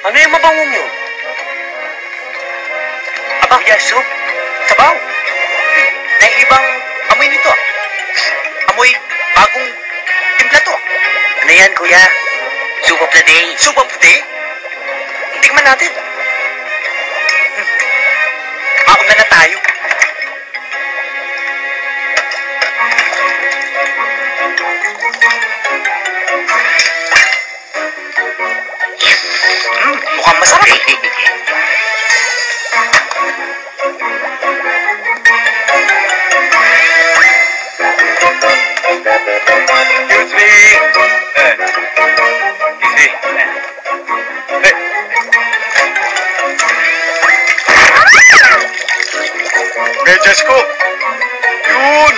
Ano yung mabangong yun? Aba, kuya, soup. Sabaw. Naibang amoy nito ah. Amoy bagong timpla to. Ano yan, kuya? Soup of the day. Soup of the day? Tingnan natin. Mauna na tayo. Mukhang masarap. Excuse me. Medyas ko. Yun.